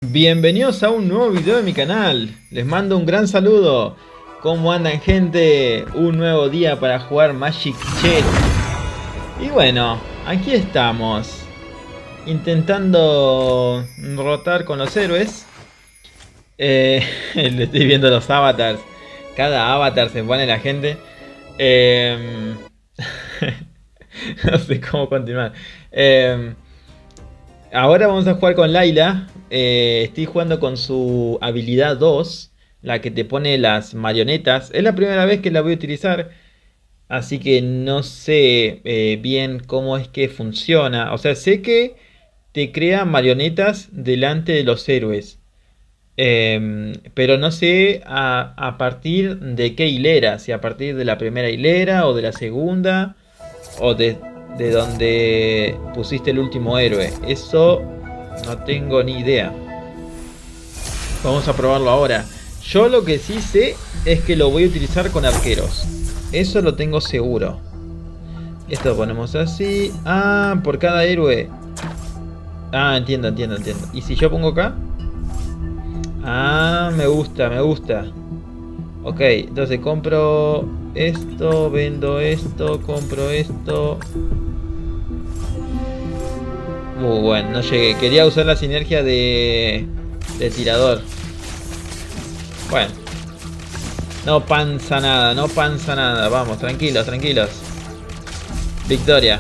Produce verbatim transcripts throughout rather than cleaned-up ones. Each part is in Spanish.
Bienvenidos a un nuevo video de mi canal. Les mando un gran saludo. ¿Cómo andan, gente? Un nuevo día para jugar Magic Chess. Y bueno, aquí estamos, intentando rotar con los héroes. eh, Le estoy viendo los avatars. Cada avatar se pone la gente. eh, No sé cómo continuar. eh, Ahora vamos a jugar con Layla. Eh, estoy jugando con su habilidad dos, la que te pone las marionetas. Es la primera vez que la voy a utilizar, así que no sé eh, bien cómo es que funciona. O sea, sé que te crea marionetas delante de los héroes. Eh, pero no sé a, a partir de qué hilera. Si a partir de la primera hilera o de la segunda. O de, de donde pusiste el último héroe. Eso no tengo ni idea. Vamos a probarlo ahora. Yo lo que sí sé es que lo voy a utilizar con arqueros. Eso lo tengo seguro. Esto lo ponemos así. Ah, por cada héroe. Ah, entiendo, entiendo, entiendo. ¿Y si yo pongo acá? Ah, me gusta, me gusta. Ok, entonces compro esto, vendo esto, compro esto. Muy bueno, no llegué. Quería usar la sinergia de, de tirador. Bueno. No panza nada, no panza nada. Vamos, tranquilos, tranquilos. Victoria.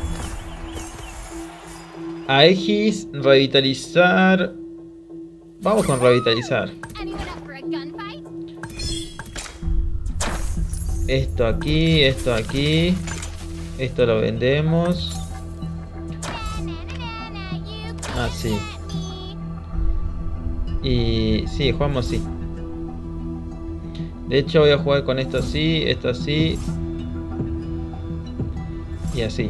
Aegis, revitalizar. Vamos con revitalizar. Esto aquí, esto aquí. Esto lo vendemos. Ah, sí. Y sí, jugamos así. De hecho voy a jugar con esto así, esto así. Y así.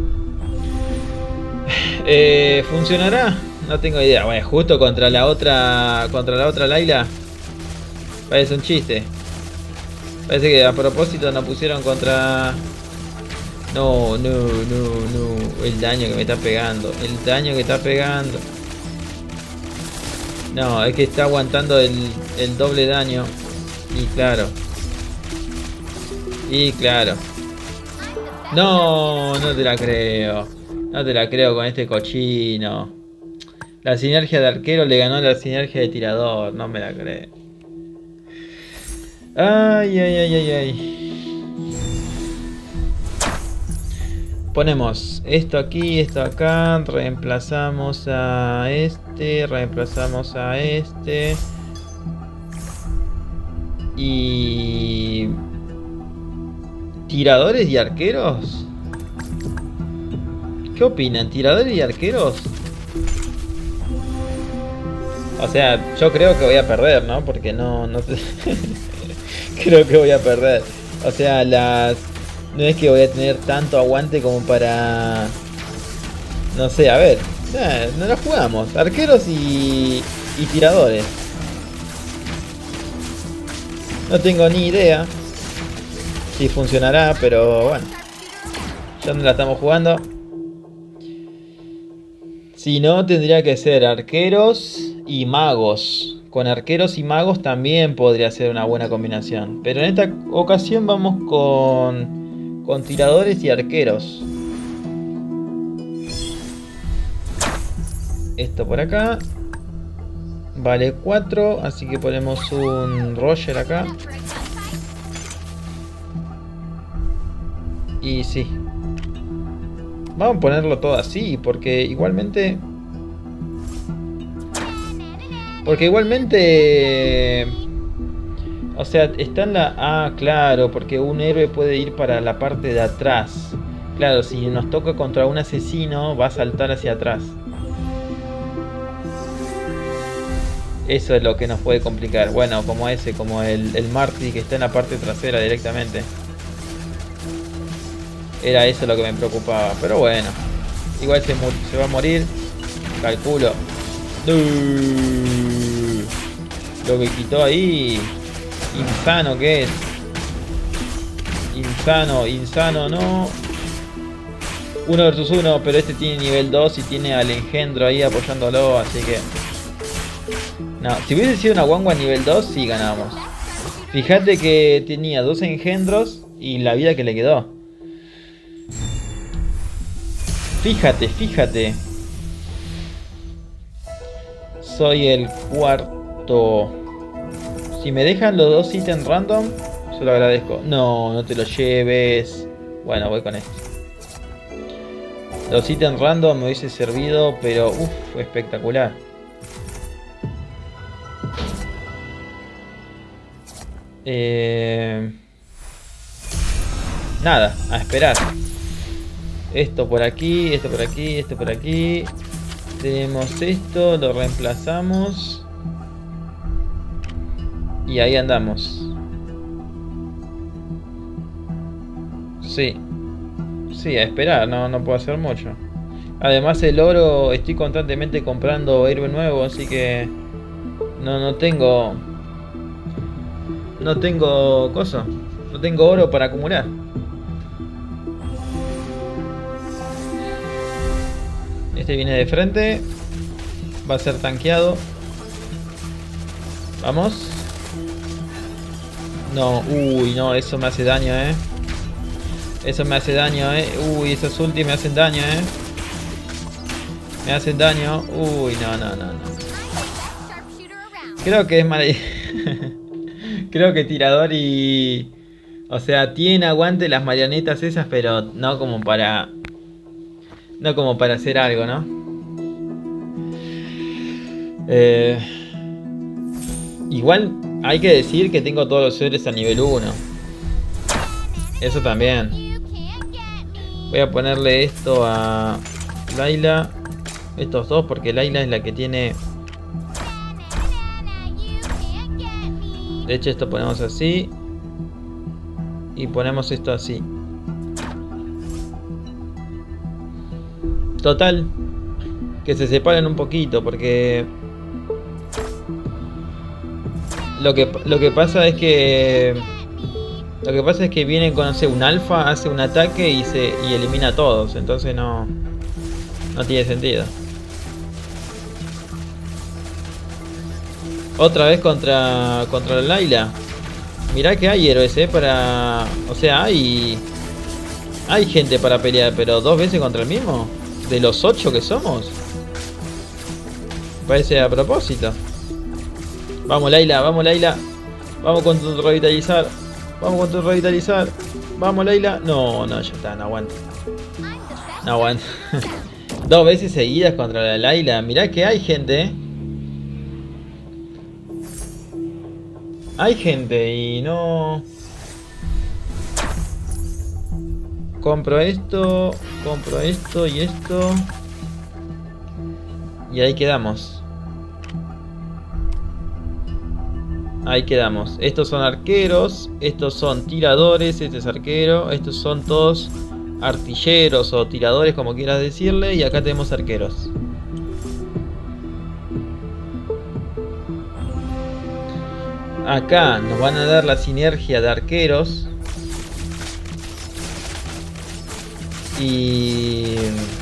Eh, ¿Funcionará? No tengo idea. Bueno, justo contra la otra. Contra la otra Layla. Parece un chiste. Parece que a propósito nos pusieron contra... No, no, no, no. El daño que me está pegando. El daño que está pegando. No, es que está aguantando el, el doble daño. Y claro. Y claro. No, no te la creo. No te la creo con este cochino. La sinergia de arquero le ganó la sinergia de tirador. No me la creo. Ay, ay, ay, ay, ay. Ponemos esto aquí, esto acá. Reemplazamos a este. Reemplazamos a este. Y... ¿tiradores y arqueros? ¿Qué opinan? ¿Tiradores y arqueros? O sea, yo creo que voy a perder, ¿no? Porque no... no sé. Creo que voy a perder. O sea, las... no es que voy a tener tanto aguante como para... No sé, a ver. Eh, no la jugamos. Arqueros y... y tiradores. No tengo ni idea si funcionará, pero bueno. Ya no la estamos jugando. Si no, tendría que ser arqueros y magos. Con arqueros y magos también podría ser una buena combinación. Pero en esta ocasión vamos con, con tiradores y arqueros. Esto por acá. Vale cuatro, así que ponemos un Roger acá. Y sí. Vamos a ponerlo todo así, porque igualmente... Porque igualmente... O sea, está en la... Ah, claro, porque un héroe puede ir para la parte de atrás. Claro, si nos toca contra un asesino, va a saltar hacia atrás. Eso es lo que nos puede complicar. Bueno, como ese, como el, el Marty que está en la parte trasera directamente. Era eso lo que me preocupaba. Pero bueno. Igual se, se va a morir. Calculo. Uh, lo que quitó ahí. Insano que es. Insano, insano, no. Uno versus uno, pero este tiene nivel dos y tiene al engendro ahí apoyándolo, así que... No, si hubiese sido una guangua nivel dos, sí ganábamos. Fíjate que tenía dos engendros y la vida que le quedó. Fíjate, fíjate. Soy el cuarto. Si me dejan los dos ítems random, se lo agradezco. No, no te lo lleves. Bueno, voy con esto. Los ítems random me hubiese servido, pero uff, fue espectacular. Eh... Nada, a esperar. Esto por aquí, esto por aquí, esto por aquí. Tenemos esto, lo reemplazamos. Y ahí andamos. Sí. Sí, a esperar, no, no puedo hacer mucho. Además el oro, estoy constantemente comprando héroe nuevo, así que... No, no tengo... No tengo cosa. No tengo oro para acumular. Este viene de frente. Va a ser tanqueado. Vamos. No, uy, no, eso me hace daño, eh. Eso me hace daño, eh. Uy, esos ulti me hacen daño, eh. Me hacen daño. Uy, no, no, no, no. Creo que es mala idea. Creo que tirador y... O sea, tiene aguante las marionetas esas, pero no como para... No como para hacer algo, ¿no? Eh... Igual hay que decir que tengo todos los héroes a nivel uno. Eso también. Voy a ponerle esto a Layla. Estos dos, porque Layla es la que tiene... De hecho, esto ponemos así. Y ponemos esto así. Total, que se separen un poquito, porque... Lo que, lo que pasa es que... Lo que pasa es que viene con, no sé, un alfa, hace un ataque y se y elimina a todos. Entonces no... No tiene sentido. Otra vez contra... Contra la Layla. Mirá que hay héroes, eh, para... O sea, hay... Hay gente para pelear, pero dos veces contra el mismo. De los ocho que somos. Parece a propósito. Vamos, Layla, vamos, Layla. Vamos con tu revitalizar. Vamos con tu revitalizar. Vamos, Layla. No, no, ya está, no aguanta. No aguanta. Dos veces seguidas contra la Layla. Mirá que hay gente, eh. Hay gente y no... Compro esto, compro esto y esto. Y ahí quedamos. Ahí quedamos. Estos son arqueros, estos son tiradores, este es arquero, estos son todos artilleros o tiradores, como quieras decirle, y acá tenemos arqueros. Acá nos van a dar la sinergia de arqueros. Y...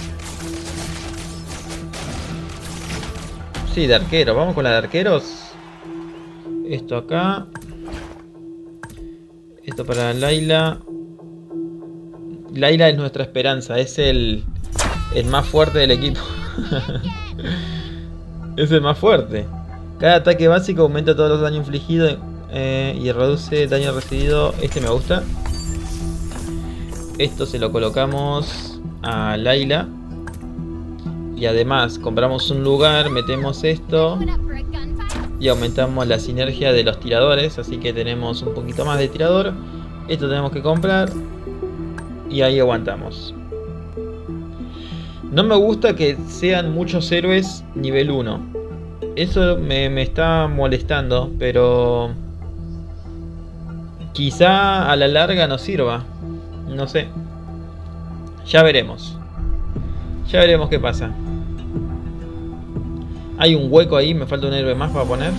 Sí, de arqueros. Vamos con la de arqueros. Esto acá. Esto para Layla. Layla es nuestra esperanza. Es el, el más fuerte del equipo. Es el más fuerte. Cada ataque básico aumenta todos los daños infligidos eh, y reduce daño recibido. Este me gusta. Esto se lo colocamos a Layla. Y además compramos un lugar, metemos esto y aumentamos la sinergia de los tiradores. Así que tenemos un poquito más de tirador. Esto tenemos que comprar. Y ahí aguantamos. No me gusta que sean muchos héroes nivel uno. Eso me, me está molestando, pero quizá a la larga nos sirva. No sé. Ya veremos. Ya veremos qué pasa. Hay un hueco ahí, me falta un héroe más para poner.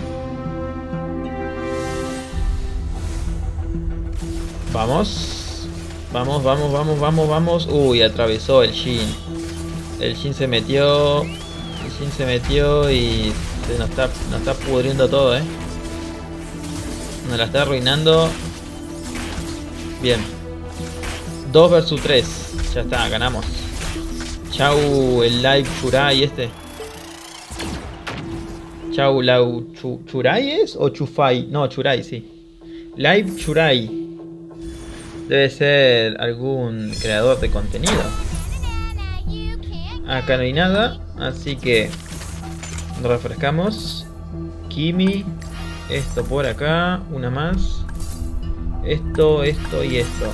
Vamos. Vamos, vamos, vamos, vamos, vamos. Uy, atravesó el Jhin. El Jhin se metió. El Jhin se metió y Se nos está, nos está pudriendo todo, eh. Nos la está arruinando. Bien. dos versus tres. Ya está, ganamos. Chau el live Churai este. Chau Lau chu, Churai es o Chufai. No, Churai, sí. Live Churai. Debe ser algún creador de contenido. Acá no hay nada. Así que refrescamos. Kimi. Esto por acá. Una más. Esto, esto y esto.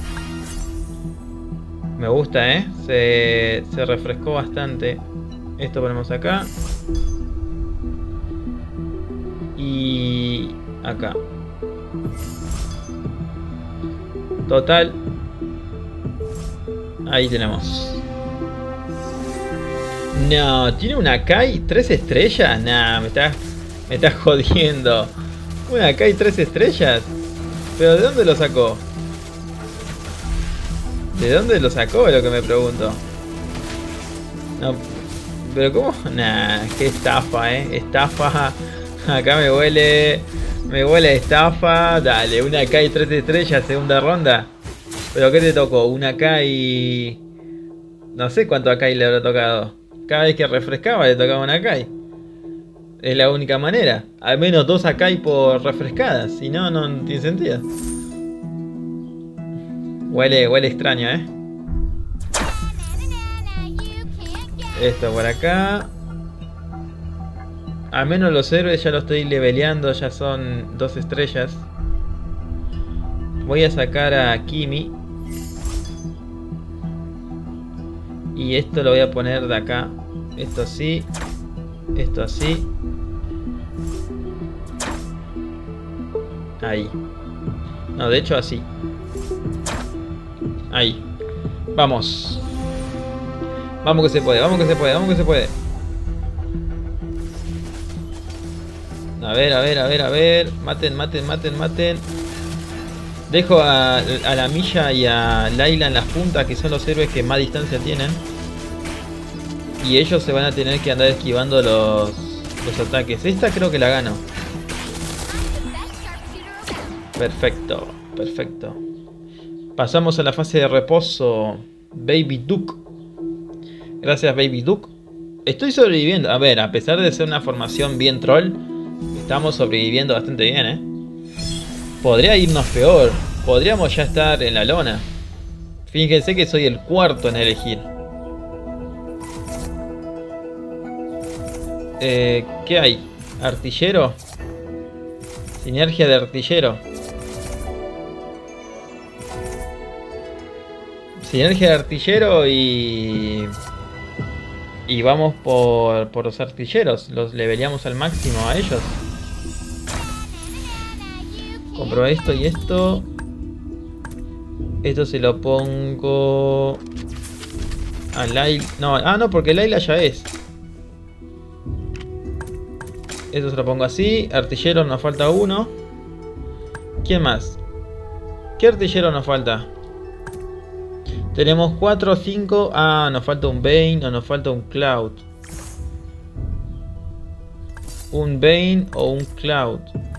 Me gusta, ¿eh? Se, se refrescó bastante. Esto ponemos acá. Y acá. Total. Ahí tenemos. No, tiene una Kai tres estrellas. Nah, me está, me está jodiendo. Una Kai tres estrellas. ¿Pero de dónde lo sacó? ¿De dónde lo sacó? Es lo que me pregunto. No, pero ¿cómo? Nah, qué estafa, eh. Estafa. Acá me huele. Me huele a estafa. Dale, una Kai tres estrellas, segunda ronda. ¿Pero qué te tocó? Una Kai. No sé cuánto a Kai le habrá tocado. Cada vez que refrescaba le tocaba una Kai. Es la única manera. Al menos dos Akai por refrescadas. Si no, no tiene sentido. Huele, huele extraño, ¿eh? Esto por acá. Al menos los héroes ya los estoy leveleando. Ya son dos estrellas. Voy a sacar a Kimi. Y esto lo voy a poner de acá. Esto así. Esto así. Ahí. No, de hecho así. Ahí. Vamos. Vamos que se puede, vamos que se puede, vamos que se puede. A ver, a ver, a ver, a ver. Maten, maten, maten, maten. Dejo a, a la Milla y a Layla en las puntas, que son los héroes que más distancia tienen. Y ellos se van a tener que andar esquivando los, los ataques. Esta creo que la gano. Perfecto, perfecto. Pasamos a la fase de reposo. Baby Duke. Gracias, Baby Duke. Estoy sobreviviendo. A ver, a pesar de ser una formación bien troll, estamos sobreviviendo bastante bien, ¿eh? Podría irnos peor. Podríamos ya estar en la lona. Fíjense que soy el cuarto en elegir. Eh, ¿Qué hay? ¿Artillero? Sinergia de artillero. Sinergia de artillero y... Y vamos por, por los artilleros. Los leveleamos al máximo a ellos. Compro esto y esto. Esto se lo pongo... A Layla... No, ah no, porque Layla ya es. Esto se lo pongo así. Artillero nos falta uno. ¿Quién más? ¿Qué artillero nos falta? Tenemos cuatro o cinco. Ah, nos falta un Bane o nos falta un Cloud. Un Bane o un Cloud.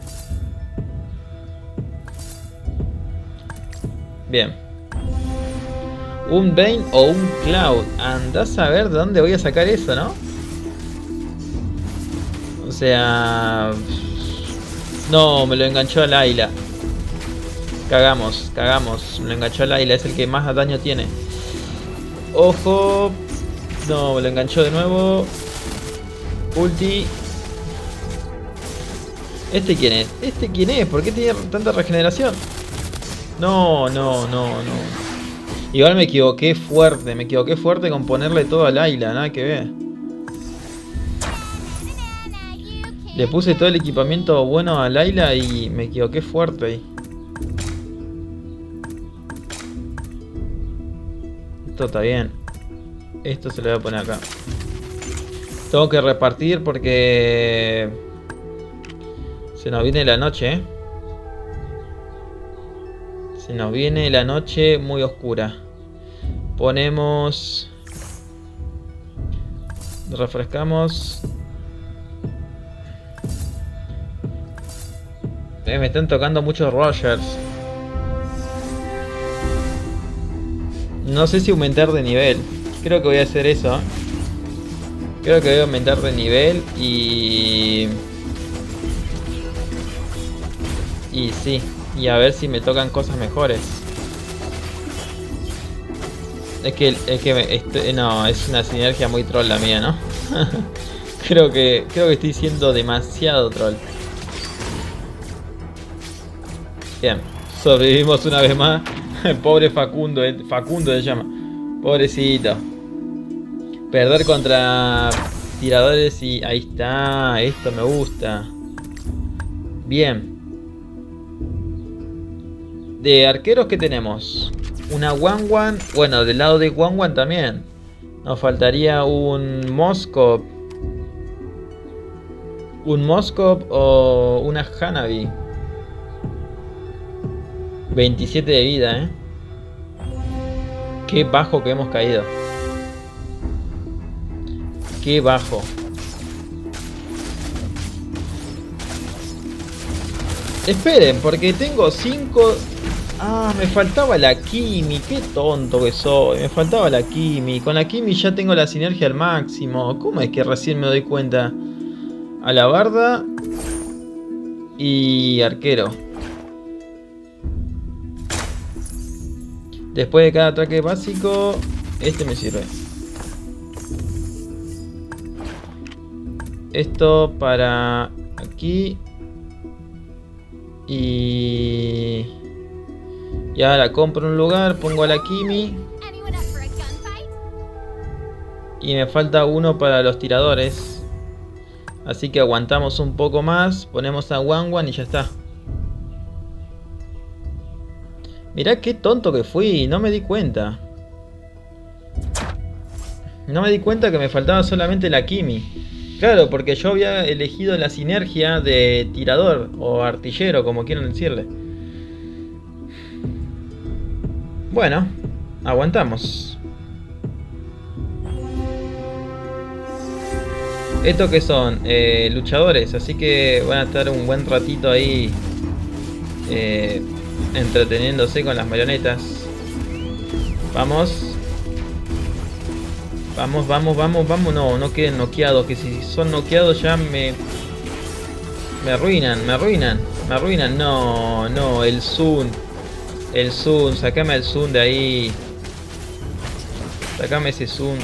Bien. Un Bane o un Cloud. Andás a ver de dónde voy a sacar eso, ¿no? O sea... No, me lo enganchó a Layla. Cagamos, cagamos. Me lo enganchó a Layla, es el que más daño tiene. Ojo. No, me lo enganchó de nuevo. Ulti. ¿Este quién es? ¿Este quién es? ¿Por qué tiene tanta regeneración? No, no, no, no. Igual me equivoqué fuerte. Me equivoqué fuerte con ponerle todo a Layla. Nada que ver. Le puse todo el equipamiento bueno a Layla y me equivoqué fuerte ahí. Esto está bien. Esto se lo voy a poner acá. Tengo que repartir porque se nos viene la noche, ¿eh? Se nos viene la noche muy oscura. Ponemos... Refrescamos. Eh, me están tocando muchos Rogers. No sé si aumentar de nivel. Creo que voy a hacer eso. Creo que voy a aumentar de nivel y... Y sí. Y a ver si me tocan cosas mejores. Es que... Es que me, estoy, no, es una sinergia muy troll la mía, ¿no? creo que... Creo que estoy siendo demasiado troll. Bien. Sobrevivimos una vez más. Pobre Facundo. eh, Facundo se llama. Pobrecito. Perder contra tiradores y... Ahí está. Esto me gusta. Bien. De arqueros, ¿qué tenemos? Una One One. Bueno, del lado de One One también. Nos faltaría un Moskov. Un Moskov o una Hanabi. veintisiete de vida, ¿eh? Qué bajo que hemos caído. Qué bajo. Esperen, porque tengo cinco... Ah, me faltaba la Kimi. Qué tonto que soy. Me faltaba la Kimi. Con la Kimi ya tengo la sinergia al máximo. ¿Cómo es que recién me doy cuenta? Alabarda y arquero. Después de cada ataque básico, este me sirve. Esto para aquí. Y... Y ahora compro un lugar, pongo a la Kimi. Y me falta uno para los tiradores. Así que aguantamos un poco más. Ponemos a One One y ya está. Mirá qué tonto que fui, no me di cuenta. No me di cuenta que me faltaba solamente la Kimi. Claro, porque yo había elegido la sinergia de tirador o artillero, como quieran decirle. Bueno, aguantamos. ¿Estos que son? Eh, luchadores, así que van a estar un buen ratito ahí eh, entreteniéndose con las marionetas. Vamos. Vamos, vamos, vamos, vamos. No, no queden noqueados, que si son noqueados ya me... Me arruinan, me arruinan, me arruinan. No, no, el Sun. El Sun, sacame el Sun de ahí. Sacame ese Sun.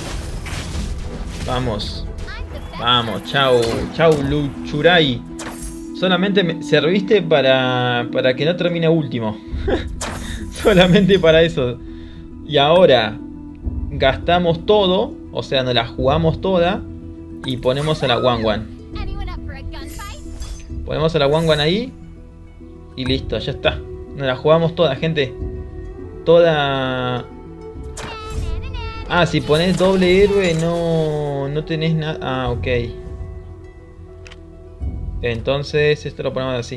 Vamos. Vamos, chau, chau Luchurai. Solamente me serviste para, para que no termine último. Solamente para eso. Y ahora gastamos todo, o sea, nos la jugamos toda y ponemos a la One One. Ponemos a la One One ahí y listo, ya está. Nos la jugamos toda, gente. Toda... Ah, si pones doble héroe no, no tenés nada... Ah, ok. Entonces esto lo ponemos así.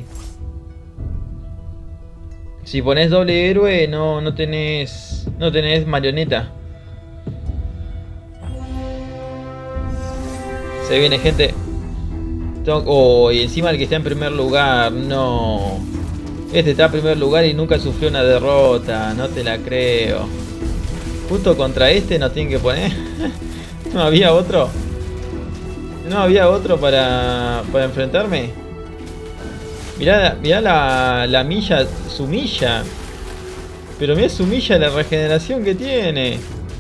Si pones doble héroe no, no tenés... No tenés marioneta. Se viene, gente. Oh, y encima el que está en primer lugar. No. Este está en primer lugar y nunca sufrió una derrota. No te la creo. Justo contra este nos tienen que poner. ¿No había otro? ¿No había otro para, para enfrentarme? Mirá, mirá la, la milla, su milla. Pero mirá su milla, la regeneración que tiene.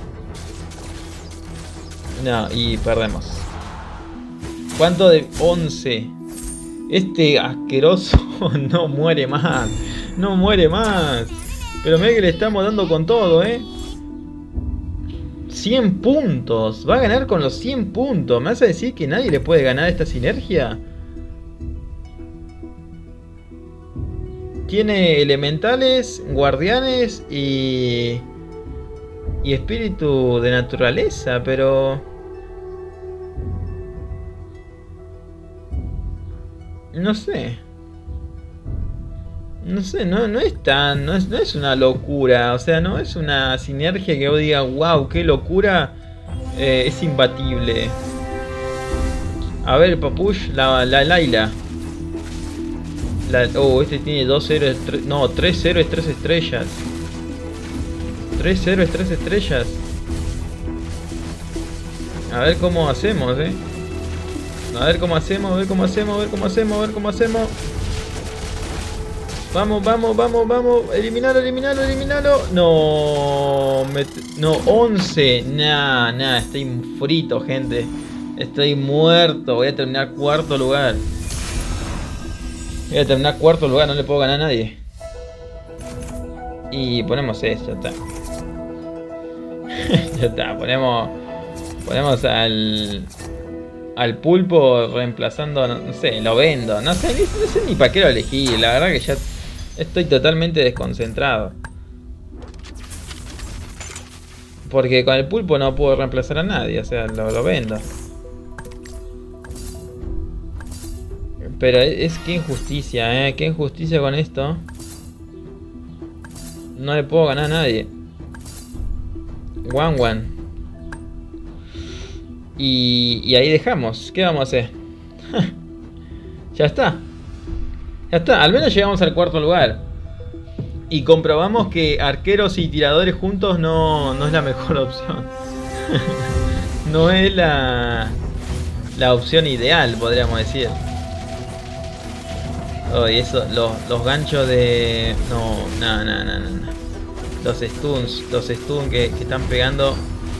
No, y perdemos. ¿Cuánto de once? Este asqueroso no muere más. No muere más. Pero mirá que le estamos dando con todo, eh. cien puntos. Va a ganar con los cien puntos. ¿Me vas a decir que nadie le puede ganar esta sinergia? Tiene elementales, guardianes y... Y espíritu de naturaleza, pero... No sé. No sé, no, no es tan... No es, no es una locura. O sea, no es una sinergia que vos digas, wow, qué locura. Eh, es imbatible. A ver, Papush, la, la Layla. La, oh, este tiene dos héroes, tre, no, tres héroes, tres estrellas. Tres héroes, tres estrellas. A ver cómo hacemos, eh. A ver cómo hacemos, a ver cómo hacemos, a ver cómo hacemos, a ver cómo hacemos. Vamos, vamos, vamos, vamos. Eliminalo, eliminalo, eliminalo. No, me, no, once. Nah, nah, estoy frito, gente. Estoy muerto. Voy a terminar cuarto lugar. Voy a terminar cuarto lugar, no le puedo ganar a nadie. Y ponemos eso, ya está. Ya está, ponemos. Ponemos al. Al pulpo reemplazando, no, no sé, lo vendo. No sé, no, no sé ni para qué lo elegí. La verdad que ya estoy totalmente desconcentrado. Porque con el pulpo no puedo reemplazar a nadie, o sea, lo, lo vendo. Pero es, es que injusticia, eh, qué injusticia con esto. No le puedo ganar a nadie. One one. Y, y ahí dejamos. ¿Qué vamos a hacer? Ya está. Ya está. Al menos llegamos al cuarto lugar. Y comprobamos que arqueros y tiradores juntos no, no es la mejor opción. No es la, la opción ideal, podríamos decir. Oh, y eso, los, los ganchos de... No, no, no, no, no. Los stuns, los stuns que, que están pegando.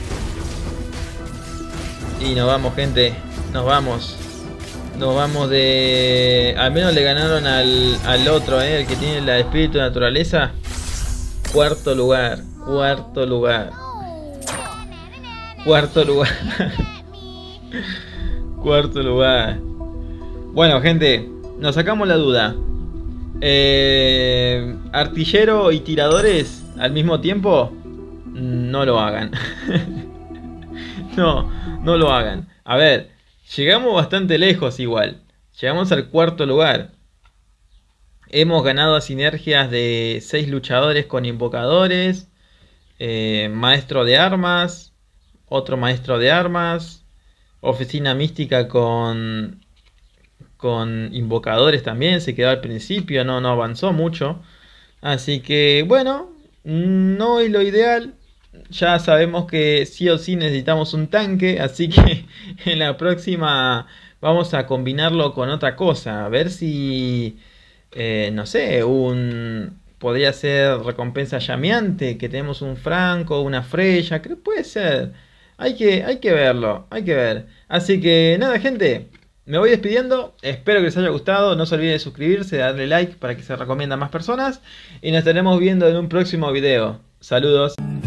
Y nos vamos, gente. Nos vamos. Nos vamos de... Al menos le ganaron al, al otro, ¿eh? El que tiene el espíritu de naturaleza. Cuarto lugar. Cuarto lugar. Cuarto lugar. Cuarto lugar. Bueno, gente. Nos sacamos la duda. Eh, artillero y tiradores al mismo tiempo. No lo hagan. No, no lo hagan. A ver, llegamos bastante lejos igual. Llegamos al cuarto lugar. Hemos ganado a sinergias de seis luchadores con invocadores. Eh, maestro de armas. Otro maestro de armas. Oficina mística con... Con invocadores también. Se quedó al principio. No, no avanzó mucho. Así que bueno. No es lo ideal. Ya sabemos que sí o sí necesitamos un tanque, así que en la próxima vamos a combinarlo con otra cosa. A ver si, eh, no sé, un podría ser recompensa llameante, que tenemos un Franco, una Freya, creo que puede ser. Hay que, hay que verlo, hay que ver. Así que nada, gente, me voy despidiendo. Espero que les haya gustado. No se olviden de suscribirse, darle like para que se recomienda a más personas. Y nos estaremos viendo en un próximo video. Saludos.